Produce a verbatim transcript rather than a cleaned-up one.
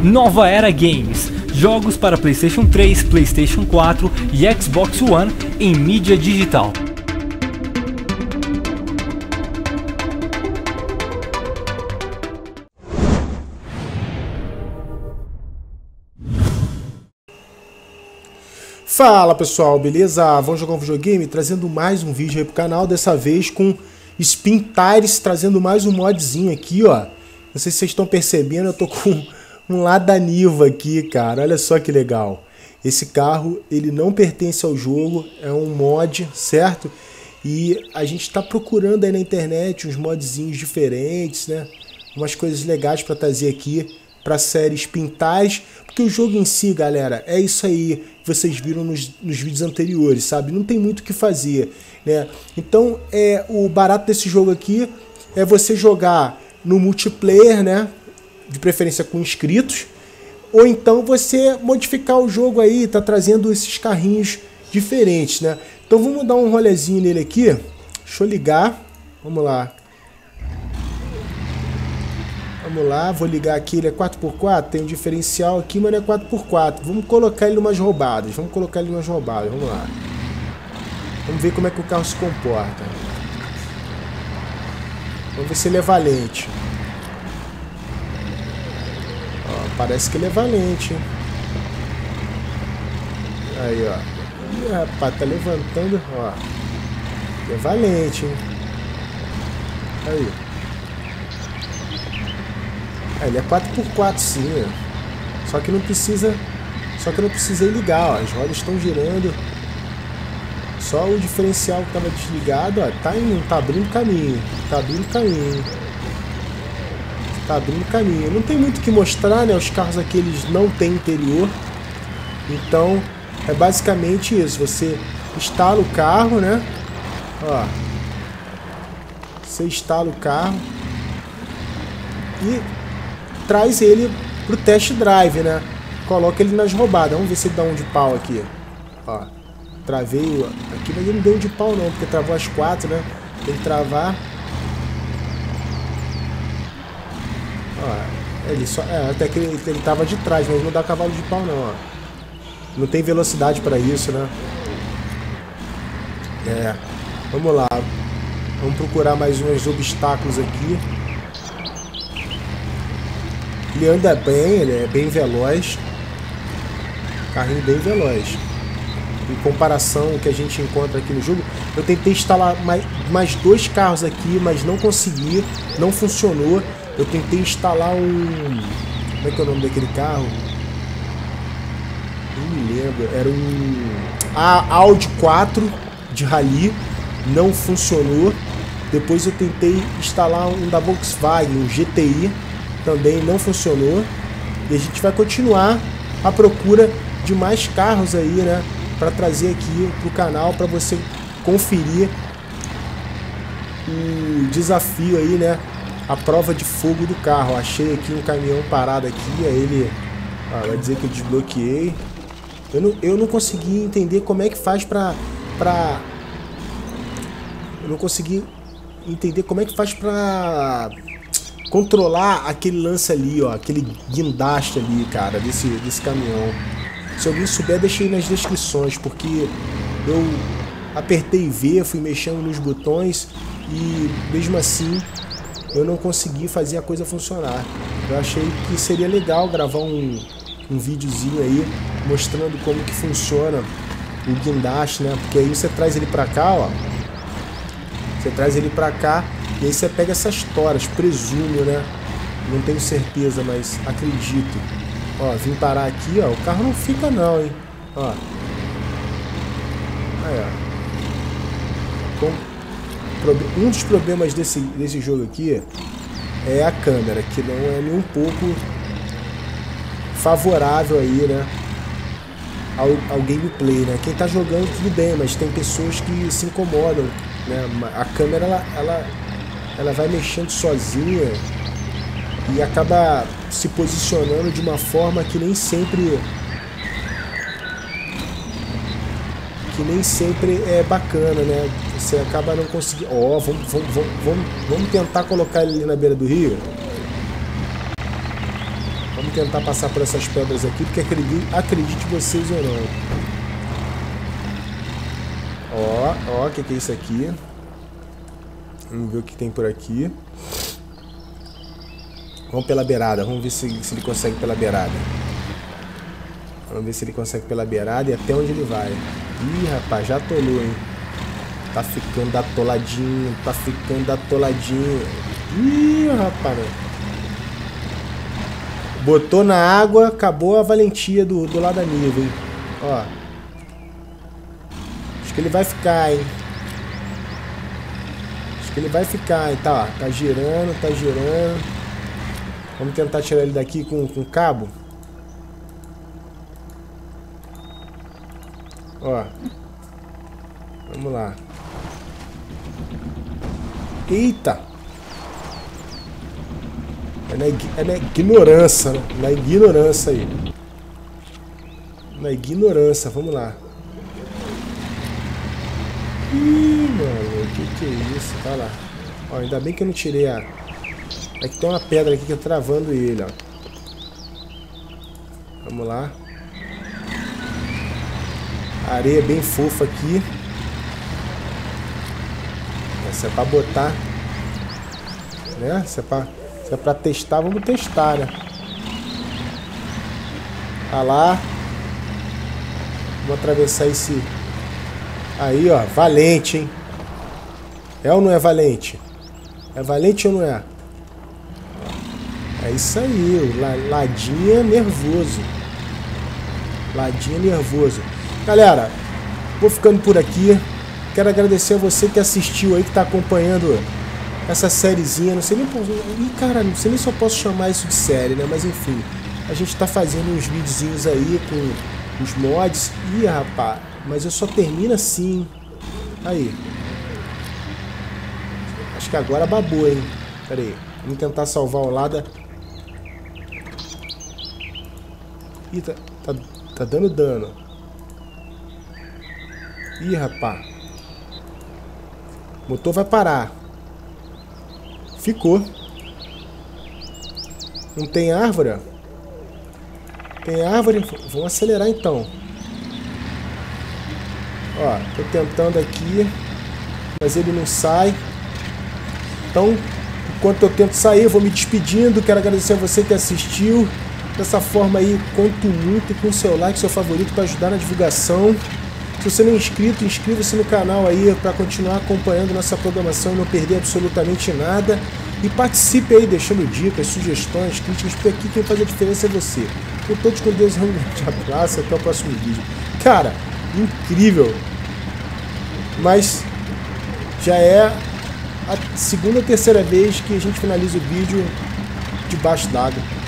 Nova Era Games, jogos para PlayStation três, PlayStation quatro e Xbox One em mídia digital. Fala pessoal, beleza? Vamos jogar um videogame? Trazendo mais um vídeo aí pro canal, dessa vez com Spin Tires, trazendo mais um modzinho aqui, ó. Não sei se vocês estão percebendo, eu tô com um Lada Niva aqui, cara, olha só que legal. Esse carro, ele não pertence ao jogo, é um mod, certo? E a gente tá procurando aí na internet uns modzinhos diferentes, né? Umas coisas legais para trazer aqui para a série Spin Tires, porque o jogo em si, galera, é isso aí que vocês viram nos, nos vídeos anteriores, sabe? Não tem muito o que fazer, né? Então, é, o barato desse jogo aqui é você jogar no multiplayer, né? De preferência com inscritos, ou então você modificar o jogo aí, tá trazendo esses carrinhos diferentes, né? Então vamos dar um rolezinho nele aqui. Deixa eu ligar, vamos lá. Vamos lá, vou ligar aqui, ele é quatro por quatro, tem um diferencial aqui, mas não é quatro por quatro. Vamos colocar ele umas roubadas, vamos colocar ele umas roubadas, vamos lá. Vamos ver como é que o carro se comporta. Vamos ver se ele é valente. Ó, parece que ele é valente, hein? Aí, ó. Ih, rapaz, tá levantando, ó. Ele é valente, hein? Aí. É, ele é quatro por quatro sim, ó. Só que não precisa. Só que eu não precisei ligar, ó. As rodas estão girando. Só o diferencial que estava desligado, ó. Tá indo, tá abrindo caminho. Tá abrindo caminho. Tá abrindo caminho. Não tem muito o que mostrar, né? Os carros aqui eles não têm interior. Então é basicamente isso. Você instala o carro, né? Ó. Você instala o carro. E traz ele pro test drive, né? Coloca ele nas roubadas. Vamos ver se ele dá um de pau aqui. Ó, travei aqui, mas ele não deu um de pau não, porque travou as quatro, né? Tem que travar. Ó, ele só, é, até que ele, ele tava de trás, mas não dá cavalo de pau não, ó. Não tem velocidade para isso, né? É, vamos lá. Vamos procurar mais uns obstáculos aqui. Ele anda bem, ele é bem veloz. Carrinho bem veloz. Em comparação ao que a gente encontra aqui no jogo. Eu tentei instalar mais, mais dois carros aqui, mas não consegui. Não funcionou. Eu tentei instalar um... Como é que é o nome daquele carro? Não me lembro. Era um... A Audi quatro de Rally. Não funcionou. Depois eu tentei instalar um da Volkswagen, um G T I. Também não funcionou. E a gente vai continuar à procura de mais carros aí, né? Para trazer aqui pro canal, para você conferir o desafio aí, né? A prova de fogo do carro. Achei aqui um caminhão parado aqui, aí ele ah, vai dizer que eu desbloqueei. Eu não, eu não consegui entender como é que faz pra, pra... Eu não consegui entender como é que faz pra controlar aquele lance ali, ó, aquele guindaste ali, cara, desse, desse caminhão. Se alguém souber, deixa aí nas descrições, porque eu apertei V, fui mexendo nos botões e mesmo assim eu não consegui fazer a coisa funcionar. Eu achei que seria legal gravar um, um videozinho aí mostrando como que funciona o guindaste, né? Porque aí você traz ele pra cá, ó. Você traz ele pra cá e aí você pega essas toras, presumo, né? Não tenho certeza, mas acredito. Ó, vim parar aqui, ó. O carro não fica não, hein? Ó. Aí, ó. Um dos problemas desse, desse jogo aqui é a câmera, que não é nem um pouco favorável aí, né? Ao, ao gameplay, né? Quem tá jogando tudo bem, mas tem pessoas que se incomodam, né? A câmera, ela... ela ela vai mexendo sozinha e acaba se posicionando de uma forma que nem sempre que nem sempre é bacana, né? Você acaba não conseguindo. Ó, oh, vamos, vamos, vamos, vamos tentar colocar ele ali na beira do rio. Vamos tentar passar por essas pedras aqui, porque acredite, acredite vocês ou não. Ó, ó, o que, que é isso aqui? Vamos ver o que tem por aqui. Vamos pela beirada, vamos ver se, se ele consegue pela beirada. Vamos ver se ele consegue pela beirada e até onde ele vai. Ih, rapaz, já atolou, hein? Tá ficando atoladinho, tá ficando atoladinho. Ih, rapaz, né? Botou na água, acabou a valentia do, do lado da Niva, hein? Ó. Acho que ele vai ficar, hein? Acho que ele vai ficar, hein? Tá, ó, tá girando, tá girando. Vamos tentar tirar ele daqui com, com cabo. Ó. Vamos lá. Eita! É na, é na ignorância, né? Na ignorância aí. Na ignorância, vamos lá. Ih, mano, o que que é isso? Tá lá. Ó, ainda bem que eu não tirei a... É que tem uma pedra aqui que tá travando ele, ó. Vamos lá. A areia bem fofa aqui. Essa é pra botar, né? Se é pra, se é pra testar, vamos testar, né? Tá lá. Vou atravessar esse... Aí, ó, valente, hein? É ou não é valente? É valente ou não é? É isso aí, o ladinha nervoso. Ladinha nervoso. Galera, vou ficando por aqui. Quero agradecer a você que assistiu aí, que tá acompanhando essa sériezinha. Não sei nem... Ih, cara, não sei nem se eu posso chamar isso de série, né? Mas enfim, a gente tá fazendo uns videozinhos aí com os mods. Ih, rapaz, mas eu só termino assim. Aí. Acho que agora babou, hein? Pera aí. Vamos tentar salvar o lado. Ih, tá, tá, tá dando dano. Ih, rapaz. O motor vai parar. Ficou. Não tem árvore? Tem árvore? Vamos acelerar então. Ó, tô tentando aqui, mas ele não sai. Então, enquanto eu tento sair, eu vou me despedindo. Quero agradecer a você que assistiu. Dessa forma aí, conto muito com o seu like, seu favorito, para ajudar na divulgação. Se você não é inscrito, inscreva-se no canal aí para continuar acompanhando nossa programação e não perder absolutamente nada. E participe aí, deixando dicas, sugestões, críticas, porque aqui quem faz a diferença é você. Eu todos com Deus, um grande abraço, até o próximo vídeo. Cara, incrível! Mas já é a segunda ou terceira vez que a gente finaliza o vídeo debaixo d'água.